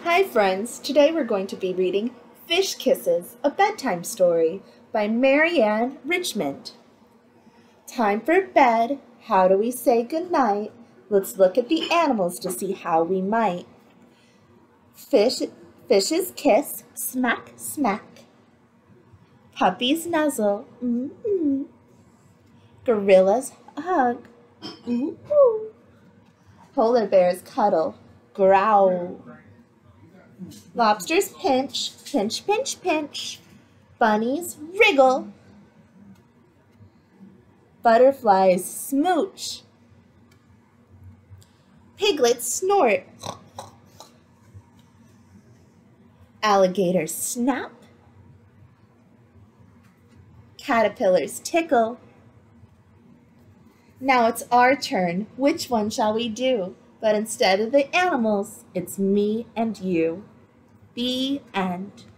Hi friends, today we're going to be reading Fish Kisses, a bedtime story by Marianne Richmond. Time for bed. How do we say goodnight? Let's look at the animals to see how we might. Fishes kiss, smack, smack. Puppies nuzzle, Gorillas hug, Polar bears cuddle, growl. Lobsters pinch, pinch, pinch, pinch. Bunnies wriggle. Butterflies smooch. Piglets snort. Alligators snap. Caterpillars tickle. Now it's our turn. Which one shall we do? But instead of the animals, it's me and you. The end.